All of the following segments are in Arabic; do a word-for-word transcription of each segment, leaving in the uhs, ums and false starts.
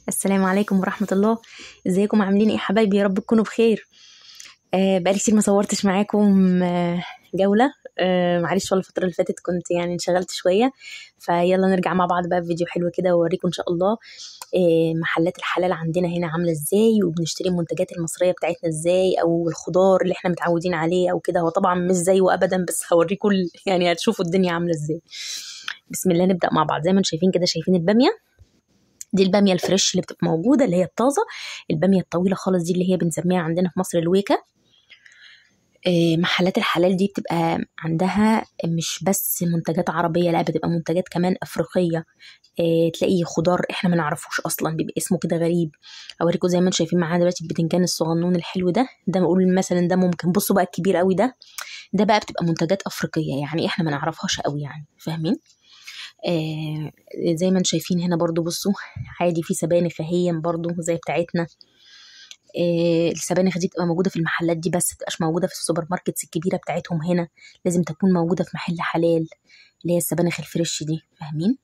السلام عليكم ورحمة الله. ازيكم عاملين ايه يا حبايبي؟ يا رب تكونوا بخير. آه بقالي كتير ما صورتش معاكم آه جولة. آه معلش والله الفترة اللي فاتت كنت يعني انشغلت شوية، فيلا نرجع مع بعض بقى بفيديو حلو كده واوريكم ان شاء الله آه محلات الحلال عندنا هنا عاملة ازاي، وبنشتري المنتجات المصرية بتاعتنا ازاي، او الخضار اللي احنا متعودين عليه او كده. هو طبعا مش زيه ابدا، بس هوريكم يعني هتشوفوا الدنيا عاملة ازاي. بسم الله نبدأ مع بعض. زي ما انتم شايفين كده، شايفين البامية دي، الباميه الفريش اللي بتبقى موجوده، اللي هي الطازه. الباميه الطويله خالص دي اللي هي بنسميها عندنا في مصر الويكه. محلات الحلال دي بتبقى عندها مش بس منتجات عربيه، لا بتبقى منتجات كمان افريقيه. تلاقي خضار احنا ما نعرفوش اصلا، بيبقى اسمه كده غريب. اوريكم زي ما انتم شايفين معانا دلوقتي البتنجان الصغنون الحلو ده ده نقول مثلا ده ممكن. بصوا بقى الكبير قوي ده ده بقى بتبقى منتجات افريقيه، يعني احنا ما نعرفهاش قوي، يعني فاهمين. آه زي ما انتم شايفين هنا برضو، بصوا عادي في سبانخ اهي برضو زي بتاعتنا. آه السبانخ دي بتبقى موجوده في المحلات دي، بس متبقاش موجوده في السوبر ماركتس الكبيره بتاعتهم. هنا لازم تكون موجوده في محل حلال، اللي هي السبانخ الفريش دي، فاهمين.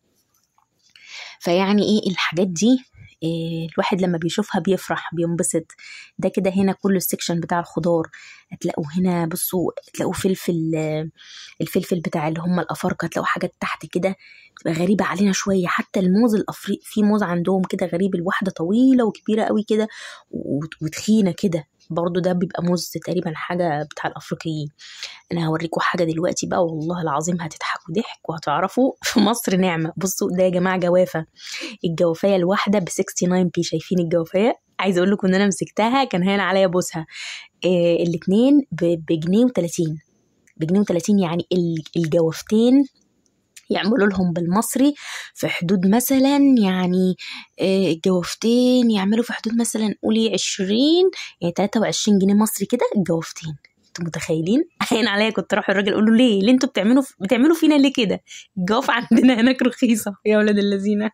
فيعني ايه الحاجات دي، إيه الواحد لما بيشوفها بيفرح بينبسط. ده كده هنا كل السكشن بتاع الخضار. هتلاقوا هنا بصوا، تلاقوا فلفل، الفلفل بتاع اللي هم الافارقه، هتلاقوا حاجات تحت كده بتبقى غريبه علينا شويه. حتى الموز الافريقي، في موز عندهم كده غريب، الواحده طويله وكبيره قوي كده وتخينه كده، برضو ده بيبقى موز تقريبا حاجه بتاع الافريقيين. انا هوريكم حاجه دلوقتي بقى، والله العظيم هتضحكوا ضحك وهتعرفوا في مصر نعمه. بصوا ده يا جماعه جوافه. الجوافيه الواحده ب تسعة وستين بي. شايفين الجوافيه؟ عايزه اقول لكم ان انا مسكتها كان هين عليا بوسها. إيه الاثنين بجنيه وتلاتين، بجنيه وتلاتين. يعني الجوافتين يعملوا لهم بالمصري في حدود مثلا، يعني الجوافتين يعملوا في حدود مثلا قولي عشرين، يعني تلاتة وعشرين جنيه مصري كده الجوافتين. انتوا متخيلين؟ هين عليا كنت اروح الراجل اقول له ليه ليه انتوا بتعملوا بتعملوا فينا ليه كده؟ الجوافه عندنا هناك رخيصه يا ولاد اللذينه.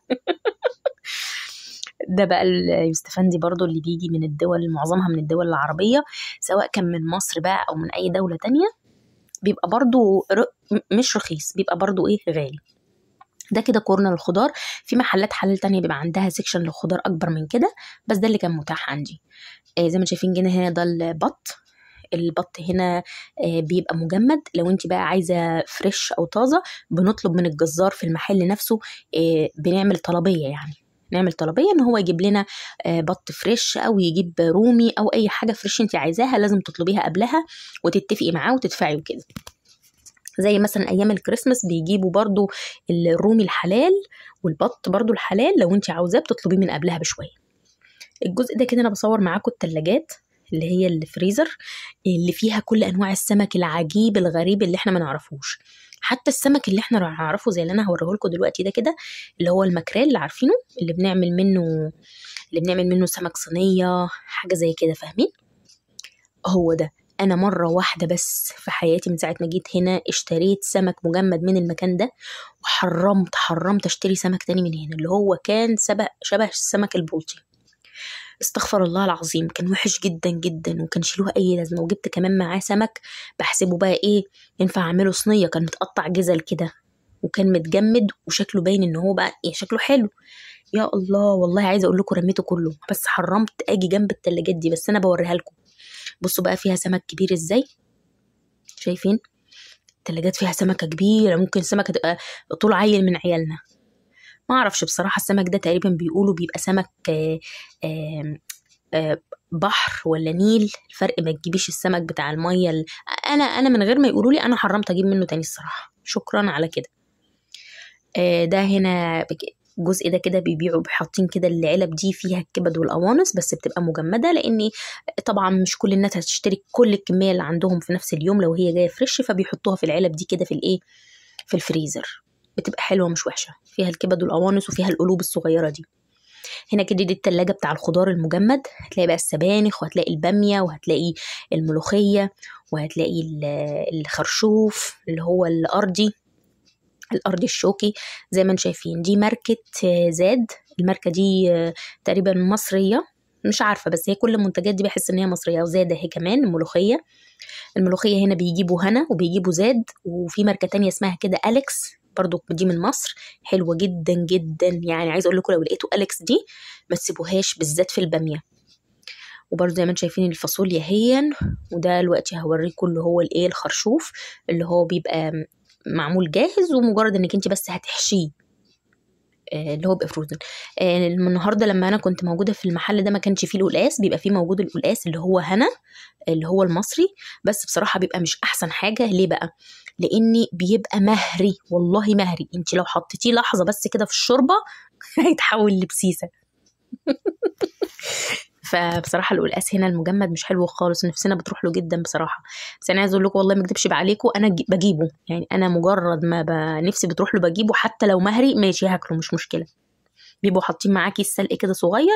ده بقى اليوستفندي برضو اللي بيجي من الدول، معظمها من الدول العربيه، سواء كان من مصر بقى او من اي دوله تانية، بيبقى برضو مش رخيص، بيبقى برضو ايه غالي. ده كده كورنر الخضار. في محلات حلال تانية بيبقى عندها سيكشن للخضار اكبر من كده، بس ده اللي كان متاح عندي. آه زي ما شايفين جينا هنا، ده البط. البط هنا آه بيبقى مجمد. لو انت بقى عايزه فريش او طازه، بنطلب من الجزار في المحل نفسه، آه بنعمل طلبيه، يعني نعمل طلبيه ان هو يجيب لنا آه بط فريش، او يجيب رومي، او اي حاجه فريش انت عايزاها لازم تطلبيها قبلها وتتفقي معاه وتدفعي وكده. زي مثلا ايام الكريسماس بيجيبوا برضو الرومي الحلال والبط برضو الحلال، لو انت عاوزاه بتطلبيه من قبلها بشويه. الجزء ده كده انا بصور معاكم التلاجات اللي هي الفريزر، اللي فيها كل انواع السمك العجيب الغريب اللي احنا ما نعرفوش. حتى السمك اللي احنا نعرفه زي اللي انا هوريه لكم دلوقتي ده كده، اللي هو الماكريل اللي عارفينه، اللي بنعمل منه اللي بنعمل منه سمك صينيه حاجه زي كده، فاهمين. هو ده. انا مره واحده بس في حياتي من ساعه ما جيت هنا اشتريت سمك مجمد من المكان ده، وحرمت حرمت اشتري سمك تاني من هنا، اللي هو كان شبه شبه السمك البلطي. استغفر الله العظيم، كان وحش جدا جدا وكانش له اي لازمه. وجبت كمان معاه سمك بحسبه بقى ايه ينفع اعمله صينيه، كان متقطع جزل كده وكان متجمد وشكله باين ان هو بقى ايه شكله حلو. يا الله والله عايزه اقول لكم رميته كله، بس حرمت اجي جنب التلاجات دي. بس انا بوريها لكم. بصوا بقى فيها سمك كبير ازاي، شايفين التلاجات فيها سمكه كبيره، ممكن سمكه تبقى طول عيل من عيالنا. ما اعرفش بصراحه السمك ده تقريبا بيقولوا بيبقى سمك آآ آآ بحر ولا نيل، الفرق ما تجيبيش السمك بتاع الميه ال... انا انا من غير ما يقولوا لي انا حرمت اجيب منه تاني الصراحه، شكرا على كده. ده هنا الجزء ده كده بيبيعوا بحاطين كده العلب دي فيها الكبد والقوانص، بس بتبقى مجمده، لان طبعا مش كل الناس هتشتري كل الكميه اللي عندهم في نفس اليوم لو هي جايه فريش، فبيحطوها في العلب دي كده في الايه في الفريزر. بتبقى حلوه مش وحشه، فيها الكبد والقوانص وفيها القلوب الصغيره دي. هنا كده دي التلاجة بتاع الخضار المجمد. هتلاقي بقى السبانخ، وهتلاقي الباميه، وهتلاقي الملوخيه، وهتلاقي الخرشوف اللي هو الارضي الارض الشوكي. زي ما انتم شايفين دي ماركه زاد. الماركه دي تقريبا مصريه، مش عارفه، بس هي كل المنتجات دي بحس ان هي مصريه. وزاد اهي كمان الملوخيه. الملوخيه هنا بيجيبوا هنا وبيجيبوا زاد، وفي ماركه تانية اسمها كده أليكس، برضو دي من مصر، حلوة جدا جدا. يعني عايز اقول لكم لو لقيتوا أليكس دي ما تسيبوهاش، بالذات في البامية. وبرضو زي ما انتم شايفين الفاصوليا هي، وده دلوقتي هوريكم اللي هو الايه الخرشوف اللي هو بيبقى معمول جاهز ومجرد انك انت بس هتحشيه اللي هو بيبقى فروزن. النهارده لما انا كنت موجوده في المحل ده ما كانش فيه القلقاس، بيبقى فيه موجود القلقاس اللي هو هنا اللي هو المصري، بس بصراحه بيبقى مش احسن حاجه. ليه بقى؟ لاني بيبقى مهري، والله مهري. انت لو حطيتيه لحظه بس كده في الشوربه هيتحول لبسيسه. فبصراحه القلقاس هنا المجمد مش حلو خالص، نفسنا بتروح له جدا بصراحه. بس انا عايز اقول لكم والله ما اكذبش عليكم، انا بجيبه، يعني انا مجرد ما نفسي بتروح له بجيبه، حتى لو مهري ماشي هاكله مش مشكله. بيبقوا حاطين معاه كيس سلق كده صغير،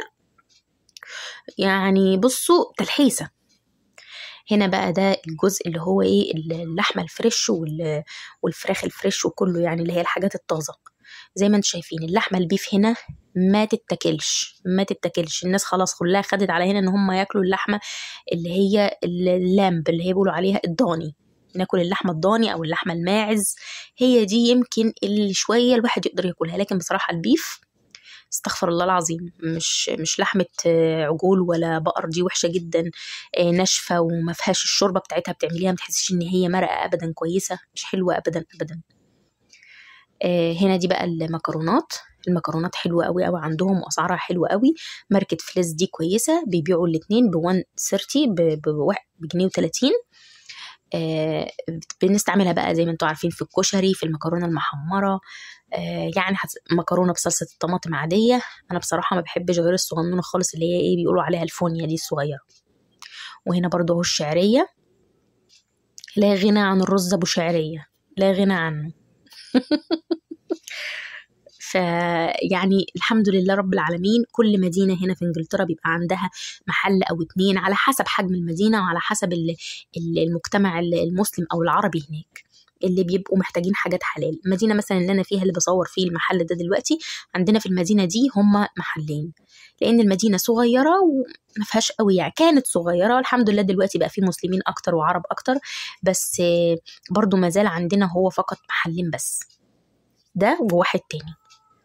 يعني بصوا تلحيسه. هنا بقى ده الجزء اللي هو ايه اللحمه الفريش والفراخ الفريش وكله، يعني اللي هي الحاجات الطازه. زي ما انتم شايفين اللحمه البيف هنا ما تتاكلش ما تتاكلش. الناس خلاص كلها خدت على هنا ان هم ياكلوا اللحمه اللي هي اللامب اللي هي بيقولوا عليها الضاني. ناكل اللحمه الضاني او اللحمه الماعز، هي دي يمكن اللي شويه الواحد يقدر ياكلها. لكن بصراحه البيف استغفر الله العظيم، مش مش لحمه عجول ولا بقر، دي وحشه جدا، ناشفه وما فيهاش الشوربه بتاعتها، بتعمليها ما تحسيش ان هي مرقه ابدا كويسه، مش حلوه ابدا ابدا. هنا دي بقى المكرونات. المكرونات حلوه قوي قوي عندهم واسعارها حلوه قوي. ماركه فليس دي كويسه، بيبيعوا الاثنين ب مية وتلاتين بجنيه وتلاتين. آه بنستعملها بقى زي ما انتم عارفين في الكشري، في المكرونه المحمره، آه يعني مكرونه بصلصه الطماطم عاديه. انا بصراحه ما بحبش غير الصغنونه خالص اللي هي ايه بيقولوا عليها الفونيا دي الصغيره. وهنا برضو اهو الشعريه، لا غنى عن الرز ابو شعريه، لا غنى عنه. فيعني الحمد لله رب العالمين، كل مدينة هنا في انجلترا بيبقى عندها محل او اتنين على حسب حجم المدينة وعلى حسب المجتمع المسلم او العربي هناك اللي بيبقوا محتاجين حاجات حلال. المدينة مثلا اللي انا فيها اللي بصور فيه المحل ده دلوقتي، عندنا في المدينة دي هما محلين، لان المدينة صغيرة وما فيهاش قوي، يعني كانت صغيرة والحمد لله دلوقتي بقى في مسلمين اكتر وعرب اكتر، بس برضو ما زال عندنا هو فقط محلين بس، ده وواحد تاني.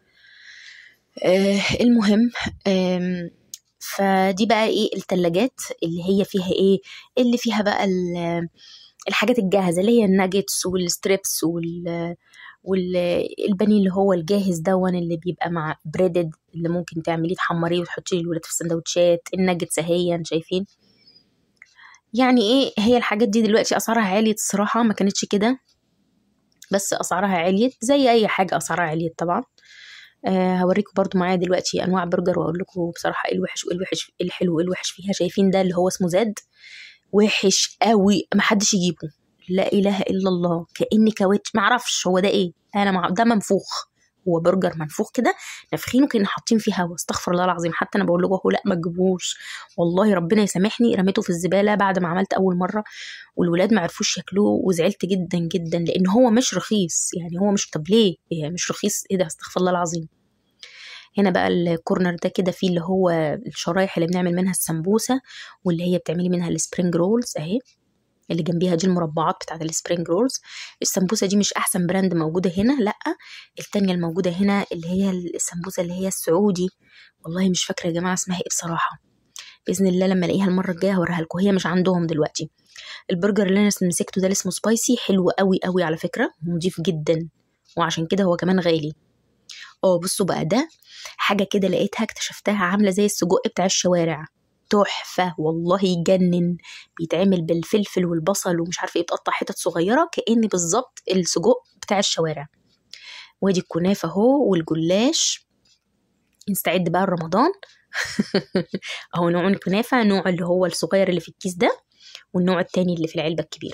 آه المهم آه فدي بقى ايه التلاجات اللي هي فيها ايه اللي فيها بقى الحاجات الجاهزة اللي هي الناجتس والستريبس وال والبانيه اللي هو الجاهز دون اللي بيبقى مع بريدد اللي ممكن تعمليه تحمريه وتحطيه للولاد في السندوتشات. الناجتس اهي شايفين، يعني ايه هي الحاجات دي دلوقتي اسعارها عالية الصراحة، ما كانتش كده بس اسعارها عالية زي اي حاجة اسعارها عالية طبعا. أه هوريكم برضو معايا دلوقتي انواع برجر واقول لكم بصراحه ايه الوحش وايه الوحش ايه الحلو وايه الوحش فيها. شايفين ده اللي هو اسمه زاد، وحش قوي ما حدش يجيبه، لا اله الا الله، كاني كاوتش ما اعرفش هو ده ايه. انا مع ده منفوخ، هو برجر منفوخ كده نافخينه كأن حاطين فيه هوا، استغفر الله العظيم. حتى انا بقول لكم لا ما تجيبوش، والله ربنا يسامحني رميته في الزباله بعد ما عملت اول مره والولاد ما عرفوش ياكلوه، وزعلت جدا جدا لان هو مش رخيص. يعني هو مش، طب ليه يعني مش رخيص؟ ايه ده استغفر الله العظيم. هنا بقى الكورنر ده كده فيه اللي هو الشرايح اللي بنعمل منها السمبوسه واللي هي بتعملي منها السبرينج رولز اهي، اللي جنبيها دي المربعات بتاعت السبرينج رولز. السمبوسه دي مش احسن براند موجوده هنا، لا التانية الموجوده هنا اللي هي السمبوسه اللي هي السعودي، والله مش فاكره يا جماعه اسمها ايه بصراحه، باذن الله لما الاقيها المره الجايه هوريها لكم، هي مش عندهم دلوقتي. البرجر اللي انا مسكته ده اللي اسمه سبايسي حلو قوي قوي على فكره، نضيف جدا وعشان كده هو كمان غالي. اه بصوا بقى ده حاجه كده لقيتها اكتشفتها عامله زي السجق بتاع الشوارع، تحفه والله يجنن، بيتعمل بالفلفل والبصل ومش عارفه ايه، بتقطع حتت صغيره كأن بالظبط السجق بتاع الشوارع. وادي الكنافه اهو والجلاش، نستعد بقى رمضان. اهو نوع الكنافه، نوع اللي هو الصغير اللي في الكيس ده والنوع التاني اللي في العلبه الكبيره.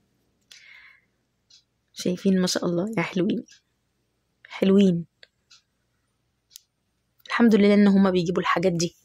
شايفين ما شاء الله يا حلوين حلوين، الحمد لله ان هما بيجيبوا الحاجات دي.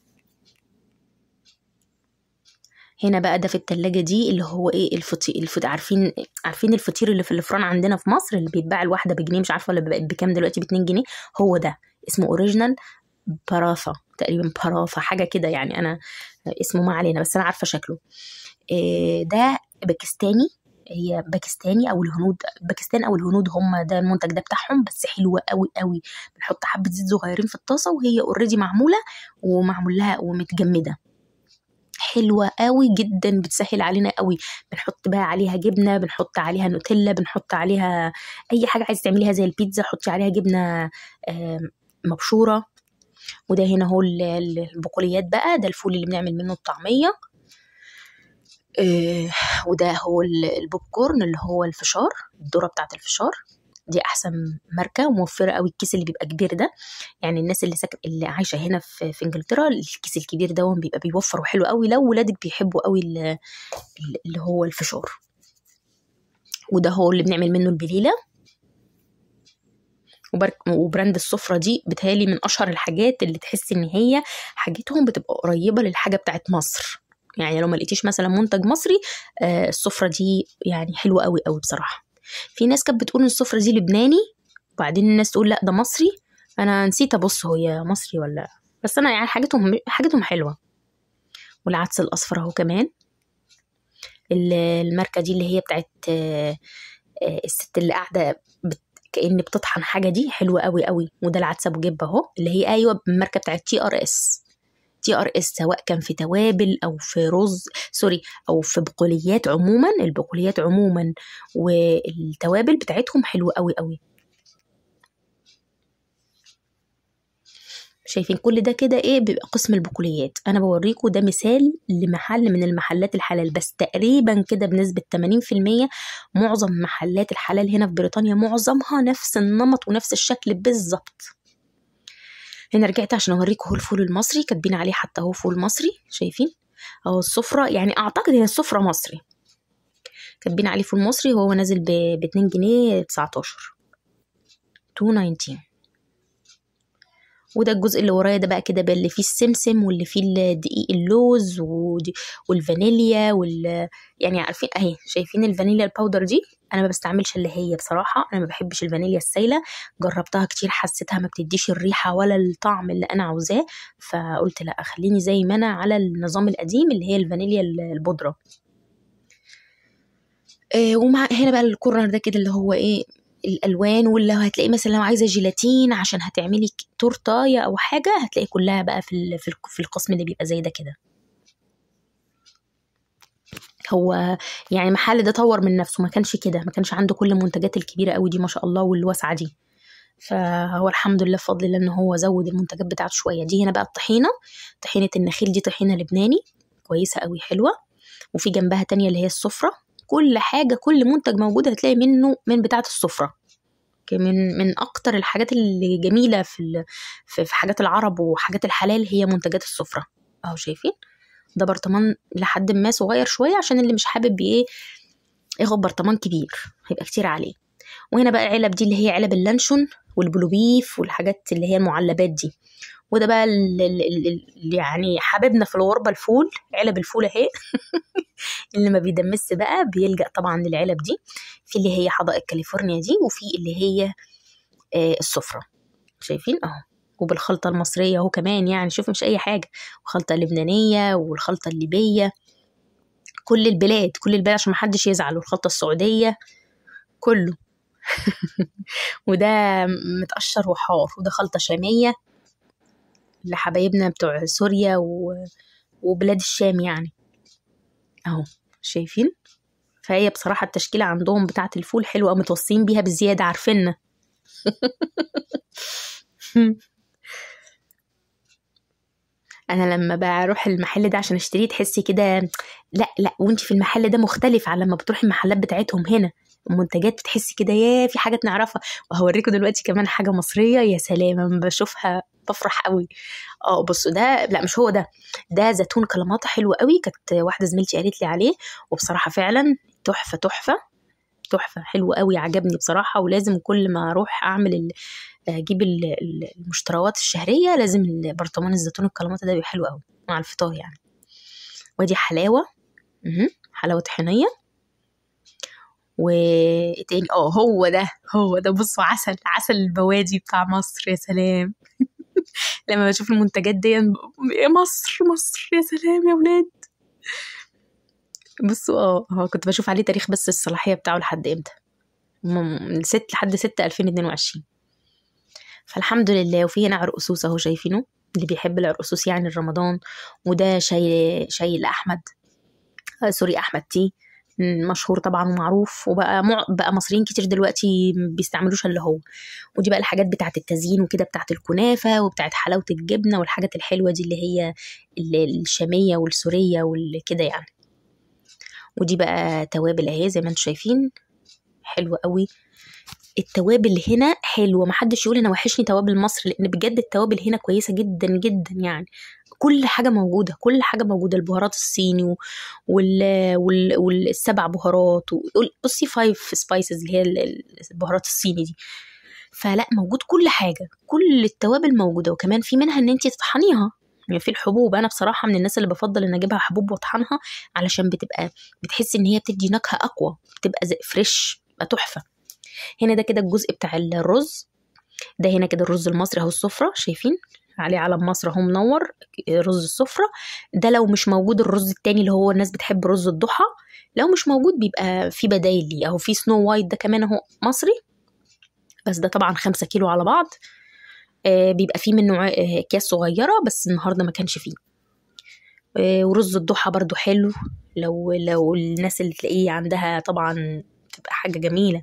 هنا بقى ده في التلاجة دي اللي هو ايه الفطير الفط... عارفين عارفين الفطير اللي في الفران عندنا في مصر اللي بيتباع الواحدة بجنيه، مش عارفة ولا بكام دلوقتي، باتنين جنيه. هو ده اسمه اوريجينال بارافا تقريبا، بارافا حاجة كده يعني، انا اسمه ما علينا بس انا عارفة شكله. إيه ده باكستاني، هي باكستاني او الهنود، باكستان او الهنود هم ده المنتج ده بتاعهم، بس حلوه قوي قوي. بنحط حبه زيت صغيرين في الطاسه وهي اوريدي معموله ومعمول لها ومتجمده، حلوه قوي جدا، بتسهل علينا قوي. بنحط بقى عليها جبنه، بنحط عليها نوتيلا، بنحط عليها اي حاجه عايز تعمليها زي البيتزا، حطي عليها جبنه مبشوره. وده هنا هو البقوليات بقى، ده الفول اللي بنعمل منه الطعميه. آه وده هو البوب كورن اللي هو الفشار، الذره بتاعت الفشار دي احسن ماركه وموفره قوي. الكيس اللي بيبقى كبير ده، يعني الناس اللي ساكن اللي عايشه هنا في, في انجلترا، الكيس الكبير ده بيبقى بيوفر وحلو قوي لو ولادك بيحبوا قوي اللي هو الفشار. وده هو اللي بنعمل منه البليله. وبراند السفرة دي بتهيالي من اشهر الحاجات اللي تحس ان هي حاجتهم بتبقى قريبه للحاجه بتاعت مصر. يعني لو ما لقيتيش مثلا منتج مصري، آه السفرة دي يعني حلوه قوي قوي بصراحه. في ناس كانت بتقول ان السفرة دي لبناني، وبعدين الناس تقول لا ده مصري، انا نسيت ابص هي مصري ولا، بس انا يعني حاجتهم حاجتهم حلوه. والعدس الاصفر اهو كمان، الماركه دي اللي هي بتاعت آه آه الست اللي قاعده بت كأن بتطحن حاجه، دي حلوه قوي قوي. وده العدس ابو جبه اهو، اللي هي ايوه الماركه بتاعت تي ار اس. تي ار اس سواء كان في توابل او في رز سوري او في بقوليات عموما، البقوليات عموما والتوابل بتاعتهم حلوه قوي قوي. شايفين كل ده كده ايه بيبقى قسم البقوليات. انا بوريكم ده مثال لمحل من المحلات الحلال، بس تقريبا كده بنسبه ثمانين في المية معظم محلات الحلال هنا في بريطانيا معظمها نفس النمط ونفس الشكل بالظبط. هنا رجعت عشان اوريكم هو الفول المصري، كاتبين عليه حتى هو فول مصري، شايفين اهو السفره، يعني اعتقد هي السفره مصري، كاتبين عليه فول مصري. وهو نازل ب اتنين جنيه تسعتاشر اتنين وتسعين. وده الجزء اللي ورايا ده بقى كده بقى اللي فيه السمسم واللي فيه دقيق اللوز والفانيليا وال يعني عارفين اهي، شايفين الفانيليا الباودر دي انا ما بستعملش اللي هي بصراحه، انا ما بحبش الفانيليا السايله، جربتها كتير حسيتها ما بتديش الريحه ولا الطعم اللي انا عاوزاه، فقلت لا خليني زي ما انا على النظام القديم اللي هي الفانيليا البودره. آه ومع هنا بقى الكورنر ده كده اللي هو ايه الالوان، واللي هتلاقي مثلا لو عايزه جيلاتين عشان هتعملي تورتايه او حاجه هتلاقي كلها بقى في في القسم اللي بيبقى زي ده كده. هو يعني محل ده طور من نفسه، ما كانش كده، ما كانش عنده كل المنتجات الكبيره قوي دي ما شاء الله والواسعه دي، فهو الحمد لله بفضل الله ان هو زود المنتجات بتاعته شويه. دي هنا بقى الطحينه، طحينه النخيل دي طحينه لبناني كويسه قوي حلوه. وفي جنبها تانية اللي هي السفره، كل حاجه كل منتج موجود هتلاقي منه من بتاعه السفره، من من اكتر الحاجات اللي جميله في في حاجات العرب وحاجات الحلال هي منتجات السفره اهو. شايفين ده برطمان لحد ما صغير شويه عشان اللي مش حابب ايه ياخد برطمان كبير هيبقى كتير عليه. وهنا بقى العلب دي اللي هي علب اللانشون والبلوبيف والحاجات اللي هي المعلبات دي. وده بقى اللي يعني حبيبنا في الغربه الفول، علب الفول اهي اللي ما بيدمس بقى بيلجأ طبعا للعلب دي، في اللي هي حدائق كاليفورنيا دي، وفي اللي هي آه السفرة شايفين اهو. وبالخلطة المصرية اهو كمان، يعني شوف مش اي حاجة، وخلطة لبنانية والخلطة الليبية، كل البلاد كل البلاد عشان محدش يزعل، والخلطة السعودية كله وده متقشر وحار. وده خلطة شامية لحبايبنا بتوع سوريا و... وبلاد الشام يعني اهو شايفين. فهي بصراحة التشكيلة عندهم بتاعة الفول حلوة، متوصين بيها بزيادة عارفيننا انا لما بروح المحل ده عشان اشتريه تحسي كده لا لا وانت في المحل ده مختلف عن لما بتروحي المحلات بتاعتهم هنا، المنتجات بتحسي كده يا في حاجات نعرفها. وهوريكم دلوقتي كمان حاجة مصرية يا سلام لما بشوفها بفرح قوي. اه بصوا ده، لا مش هو ده، ده زيتون كلاماتا حلو قوي، كانت واحدة زميلتي قالت لي عليه وبصراحة فعلا تحفة تحفة تحفة حلو قوي عجبني بصراحة. ولازم كل ما اروح اعمل ال... اجيب المشتريات الشهرية لازم برطمان الزيتون الكلاماتا ده بيبقى حلو قوي مع الفطار يعني. ودي حلاوة حلاوة طحينية. وتاني اه هو ده هو ده بصوا عسل عسل البوادي بتاع مصر يا سلام لما بشوف المنتجات دي مصر مصر يا سلام يا ولاد. بصوا اه اه كنت بشوف عليه تاريخ بس الصلاحية بتاعه لحد امتى، من ست لحد ستة ألفين اتنين وعشرين. فالحمد لله. وفي هنا عرقسوس اهو شايفينه، اللي بيحب العرقسوس يعني الرمضان. وده شاي شاي الأحمد، آه سوري أحمد تي، مشهور طبعا ومعروف، وبقى مع... بقى مصريين كتير دلوقتي بيستعملوش اللي هو. ودي بقى الحاجات بتاعت التزيين وكده، بتاعت الكنافة وبتاعت حلاوة الجبنة والحاجات الحلوة دي، اللي هي ال- الشامية والسورية والكده يعني. ودي بقى توابل اهي زي ما انتم شايفين، حلوة قوي. التوابل هنا حلوة، محدش يقول انا وحشني توابل مصر، لان بجد التوابل هنا كويسة جدا جدا يعني. كل حاجة موجودة، كل حاجة موجودة. البهارات الصيني و- وال... وال... والسبع بهارات و... بصي فايف سبايسز اللي هي ال- البهارات الصيني دي. فلا موجود كل حاجة، كل التوابل موجودة. وكمان في منها ان انت تطحنيها، يعني في الحبوب. انا بصراحة من الناس اللي بفضل ان اجيبها حبوب واطحنها، علشان بتبقى بتحس ان هي بتدي نكهة اقوى، بتبقى زي فريش، بتبقى تحفة. هنا ده كده الجزء بتاع الرز. ده هنا كده الرز المصري اهو، السفرة شايفين عليه علم مصر اهو منور، رز السفرة. ده لو مش موجود الرز التاني اللي هو الناس بتحب رز الضحى، لو مش موجود بيبقى في بدايل ليه اهو. في سنو وايت ده كمان اهو مصري، بس ده طبعا خمسة كيلو على بعض. آه بيبقى فيه منه ع- آه اكياس صغيرة، بس النهاردة ما كانش فيه. آه ورز الضحى برضو حلو، لو لو الناس اللي تلاقيه عندها طبعا تبقى حاجة جميلة.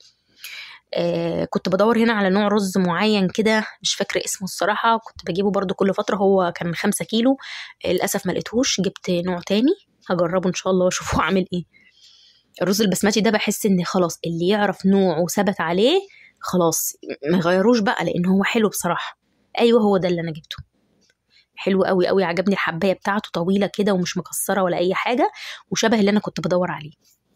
آه كنت بدور هنا على نوع رز معين كده، مش فاكرة اسمه الصراحة، كنت بجيبه برضو كل فترة، هو كان خمسة كيلو. آه للأسف ما لقيتهوش، جبت نوع تاني هجربه إن شاء الله وأشوفه عامل إيه. الرز البسمتي ده بحس إن خلاص اللي يعرف نوعه وثبت عليه خلاص ما يغيروش بقى، لأن هو حلو بصراحة. أيوه هو ده اللي أنا جبته، حلو قوي قوي، عجبني. الحباية بتاعته طويلة كده ومش مكسرة ولا أي حاجة، وشبه اللي أنا كنت بدور عليه.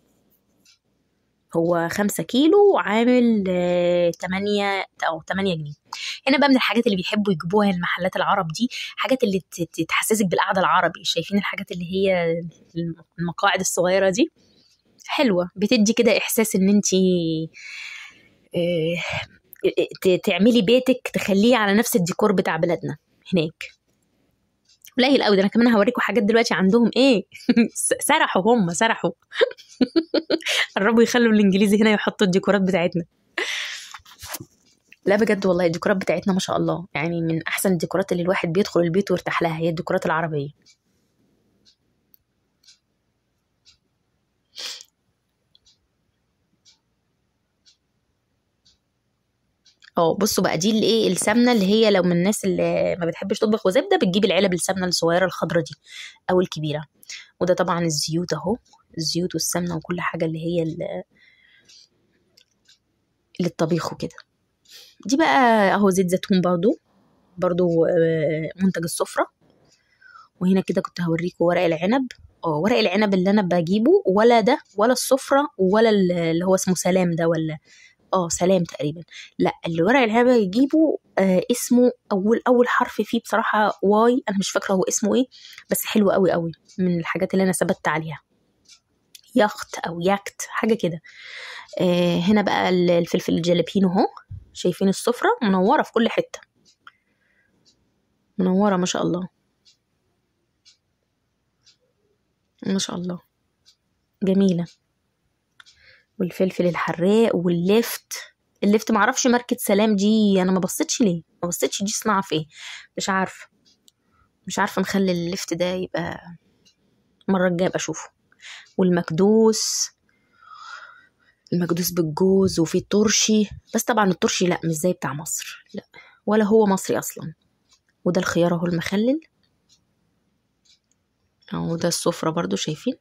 هو خمسة كيلو عامل آه، تمانية أو تمانية جنيه. هنا بقى من الحاجات اللي بيحبوا يجيبوها المحلات العرب دي، حاجات اللي ت- ت- تحسسك بالقعدة العربي. شايفين الحاجات اللي هي المقاعد الصغيرة دي، حلوة، بتدي كده إحساس إن انتي آه، ت- تعملي بيتك تخليه على نفس الديكور بتاع بلادنا هناك. قليل قوي ده. انا كمان هوريكم حاجات دلوقتي عندهم ايه. سرحوا، هم سرحوا. قربوا يخلوا الانجليزي هنا يحطوا الديكورات بتاعتنا. لا بجد والله الديكورات بتاعتنا ما شاء الله، يعني من احسن الديكورات اللي الواحد بيدخل البيت ويرتاح لها هي الديكورات العربيه. اه بصوا بقى، دي الايه السمنه اللي هي لو من الناس اللي ما بتحبش تطبخ وزبده، بتجيب العلب السمنه الصغيره الخضره دي او الكبيره. وده طبعا الزيوت اهو، الزيوت والسمنه وكل حاجه اللي هي ال- للطبيخ وكده. دي بقى اهو زيت زيتون برضو، برضو آه، منتج السفره. وهنا كده كنت هوريكم ورق العنب. اه ورق العنب اللي انا بجيبه ولا ده ولا السفره ولا اللي هو اسمه سلام ده، ولا اه سلام تقريبا. لا اللي ورق العنب يجيبه آه اسمه اول اول حرف فيه بصراحه واي، انا مش فاكره هو اسمه ايه، بس حلو قوي قوي، من الحاجات اللي انا ثبت عليها. يخت او ياكت حاجه كده. آه هنا بقى الفلفل الجلابينو اهو، شايفين السفره منوره في كل حته، منوره ما شاء الله، ما شاء الله، جميله. والفلفل الحراق واللفت. اللفت معرفش ماركة سلام دي، انا ما بصيتش ليه، ما بصيتش دي صناعة في ايه، مش عارفة. مش عارفة نخلي اللفت ده يبقى المرة الجاية ابقى اشوفه. والمكدوس، المكدوس بالجوز. وفي الترشي، بس طبعا الترشي لا مش زي بتاع مصر، لا ولا هو مصري اصلا. وده الخيار اهو المخلل اهو. ده السفرة برضو شايفين.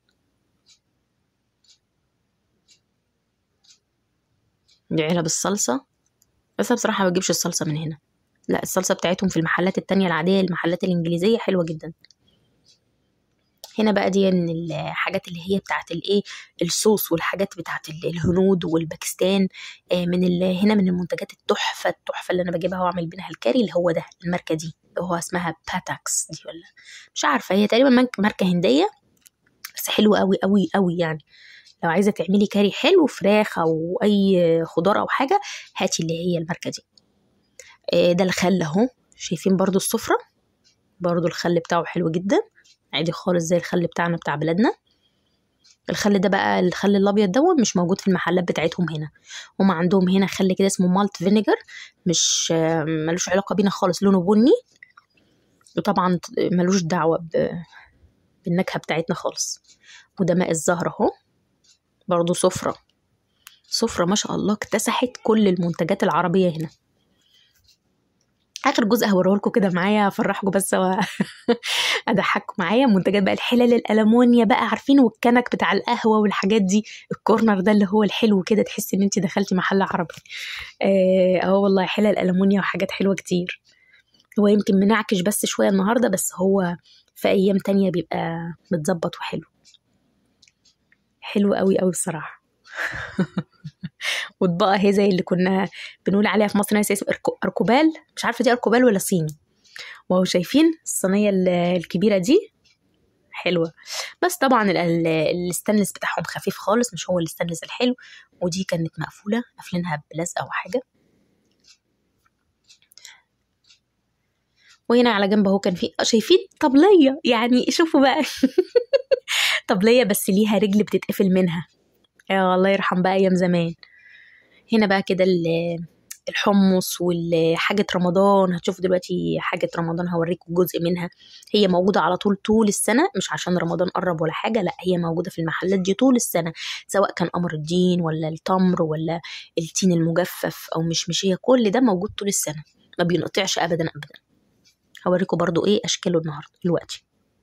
دي علب الصلصة، بس أنا بصراحة ما بجيبش الصلصة من هنا، لا الصلصة بتاعتهم في المحلات التانية العادية، المحلات الإنجليزية حلوة جدا. هنا بقى دي من الحاجات اللي هي بتاعت الايه الصوص والحاجات بتاعت ال- الهنود والباكستان. آه، من ال- هنا من المنتجات التحفة التحفة اللي انا بجيبها واعمل منها الكاري، اللي هو ده الماركة دي اللي هو اسمها باتاكس دي، ولا مش عارفة، هي تقريبا مارك- ماركة هندية، بس حلوة قوي قوي قوي يعني. لو عايزة تعملي كاري حلو، فراخ او اي خضار او حاجة، هاتي اللي هي الماركة دي. آه، ده الخل اهو، شايفين برضو السفرة، برضو الخل بتاعه حلو جدا، عادي خالص زي الخل بتاعنا بتاع بلادنا. الخل ده بقى الخل الابيض ده مش موجود في المحلات بتاعتهم هنا. هما عندهم هنا خل كده اسمه مالت فينيجر، مش ملوش علاقه بينا خالص، لونه بني، وطبعا ملوش دعوه بالنكهه بتاعتنا خالص. وده ماء الزهر اهو، برضو سفره سفره ما شاء الله اكتسحت كل المنتجات العربيه هنا. اخر جزء هوريه لكم كده معايا افرحكم بس اضحككم معايا. منتجات بقى الحلل الالمونيا بقى، عارفين، والكنك بتاع القهوه والحاجات دي، الكورنر ده اللي هو الحلو كده، تحسي ان انت دخلتي محل عربي. اه أه والله حلل الالمونيا وحاجات حلوه كتير. هو يمكن منعكش بس شويه النهارده، بس هو في ايام تانية بيبقى متظبط وحلو، حلو قوي قوي بصراحه. واطباق اهي زي اللي كنا بنقول عليها في مصر ناس اسم اركوبال، مش عارفه دي اركوبال ولا صيني. وهو شايفين الصينيه الكبيره دي حلوه، بس طبعا الستانلس بتاعهم خفيف خالص، مش هو الستانلس الحلو. ودي كانت مقفوله، قافلينها بلزقه او حاجه. وهنا على جنب اهو كان في، شايفين، طبليه، يعني شوفوا بقى طبليه بس ليها رجل بتتقفل منها. يا الله يرحم بقى ايام زمان. هنا بقى كده الحمص والحاجة رمضان، هتشوفوا دلوقتي حاجة رمضان هوريكم جزء منها. هي موجودة على طول طول السنة، مش عشان رمضان قرب ولا حاجة، لا هي موجودة في المحلات دي طول السنة، سواء كان قمر الدين ولا التمر ولا التين المجفف او مشمشية، كل ده موجود طول السنة، ما بينقطعش ابدا ابدا. هوريكم برضو ايه اشكاله النهاردة دلوقتي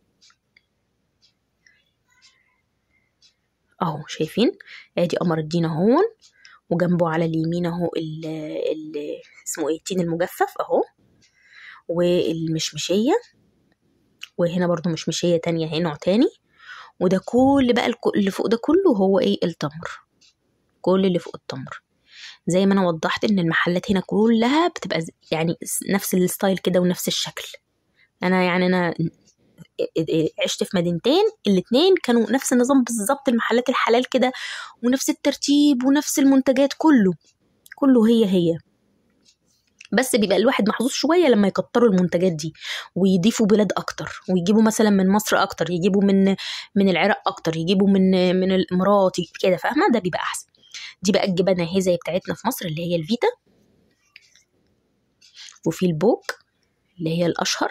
اهو. شايفين ادي قمر الدين اهو، وجنبه على اليمين اهو ال ال اسمه ايه، التين المجفف اهو، والمشمشية، وهنا برضو مشمشية تانية اهي نوع تاني. وده كل بقى اللي فوق ده كله هو ايه، التمر، كل اللي فوق التمر. زي ما انا وضحت ان المحلات هنا كلها بتبقى يعني نفس الستايل كده ونفس الشكل. انا يعني انا عشت في مدينتين، الاتنين كانوا نفس النظام بالظبط، المحلات الحلال كده، ونفس الترتيب ونفس المنتجات، كله كله هي هي. بس بيبقى الواحد محظوظ شويه لما يكتروا المنتجات دي ويضيفوا بلاد اكتر، ويجيبوا مثلا من مصر اكتر، يجيبوا من من العراق اكتر، يجيبوا من من الامارات كده، فاهمه، ده بيبقى احسن. دي بقى الجبنه اهي زي بتاعتنا في مصر اللي هي الفيتا، وفي البوك اللي هي الاشهر.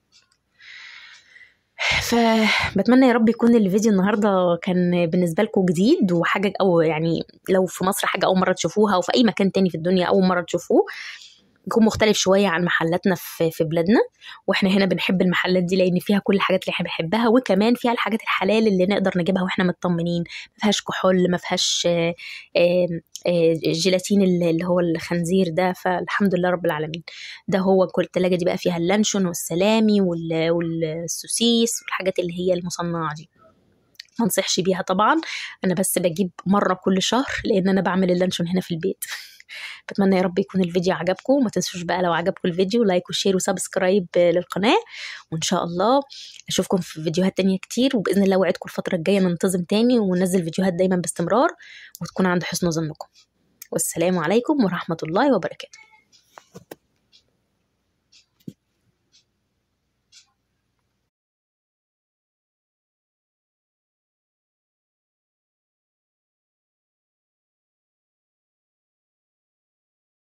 فبتمنى يا رب يكون الفيديو النهارده كان بالنسبه لكم جديد وحاجه، او يعني لو في مصر حاجه اول مره تشوفوها، وفي اي مكان تاني في الدنيا اول مره تشوفوه، يكون مختلف شويه عن محلاتنا في في بلادنا. واحنا هنا بنحب المحلات دي لان فيها كل الحاجات اللي احنا بنحبها، وكمان فيها الحاجات الحلال اللي نقدر نجيبها واحنا مطمنين، ما فيهاش كحول، ما فيهاش جيلاتين اللي هو الخنزير ده، فالحمد لله رب العالمين. ده هو كل التلاجة دي بقى فيها اللانشون والسلامي والسوسيس والحاجات اللي هي المصنعه دي، ما انصحش بيها طبعا. انا بس بجيب مره كل شهر لان انا بعمل اللانشون هنا في البيت. بتمنى يا رب يكون الفيديو عجبكم، وما تنسوش بقى لو عجبكم الفيديو لايك وشير وسبسكرايب للقناه، وان شاء الله اشوفكم في فيديوهات تانية كتير، وباذن الله وعدكم الفتره الجايه ننتظم تاني وننزل فيديوهات دايما باستمرار، وتكون عند حسن ظنكم. والسلام عليكم ورحمه الله وبركاته.